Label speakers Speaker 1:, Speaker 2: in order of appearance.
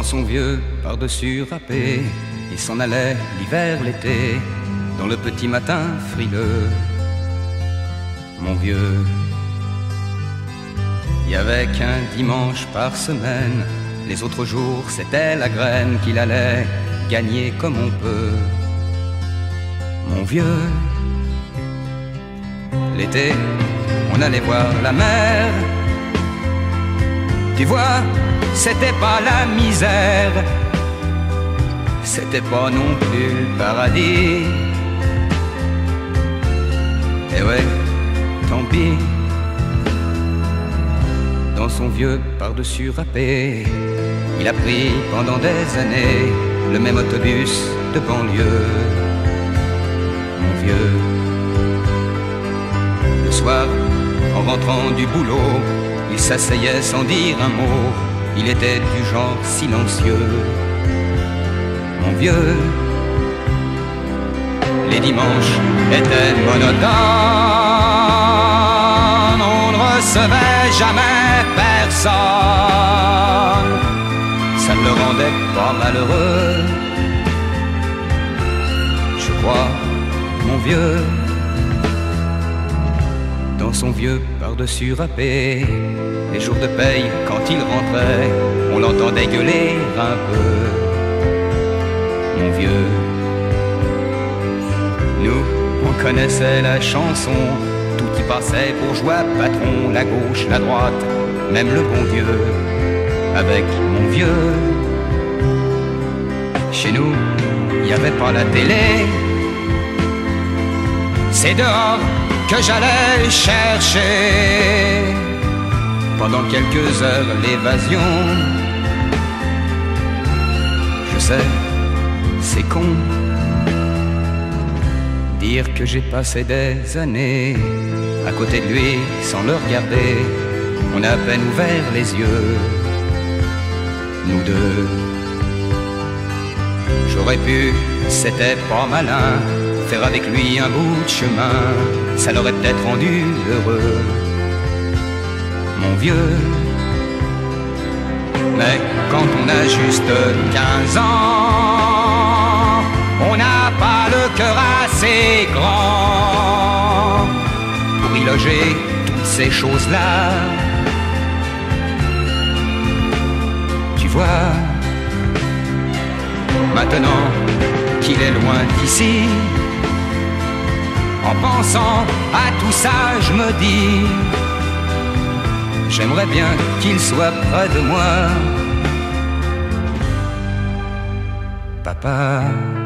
Speaker 1: son vieux par-dessus râpé, il s'en allait l'hiver, l'été, dans le petit matin frileux. Mon vieux, il y avait qu'un dimanche par semaine, les autres jours c'était la graine qu'il allait gagner comme on peut. Mon vieux, l'été, on allait voir la mer. Tu vois, c'était pas la misère, c'était pas non plus le paradis. Et ouais, tant pis. Dans son vieux par-dessus râpé, il a pris pendant des années le même autobus de banlieue. Mon vieux, le soir, en rentrant du boulot, il s'asseyait sans dire un mot, il était du genre silencieux. Mon vieux, les dimanches étaient monotones, on ne recevait jamais personne, ça ne le rendait pas malheureux. Je crois, mon vieux, dans son vieux par-dessus râpé, les jours de paye, quand il rentrait, on l'entendait gueuler un peu. Mon vieux, nous, on connaissait la chanson, tout y passait pour joie patron, la gauche, la droite, même le bon Dieu. Avec mon vieux, chez nous, il n'y avait pas la télé, c'est dehors que j'allais chercher pendant quelques heures l'évasion. Je sais, c'est con, dire que j'ai passé des années à côté de lui sans le regarder. On a à peine ouvert les yeux, nous deux. J'aurais pu, c'était pas malin, faire avec lui un bout de chemin, ça l'aurait peut-être rendu heureux, mon vieux. Mais quand on a juste 15 ans, on n'a pas le cœur assez grand pour y loger toutes ces choses-là. Tu vois, maintenant qu'il est loin d'ici, en pensant à tout ça, je me dis, j'aimerais bien qu'il soit près de moi. Papa.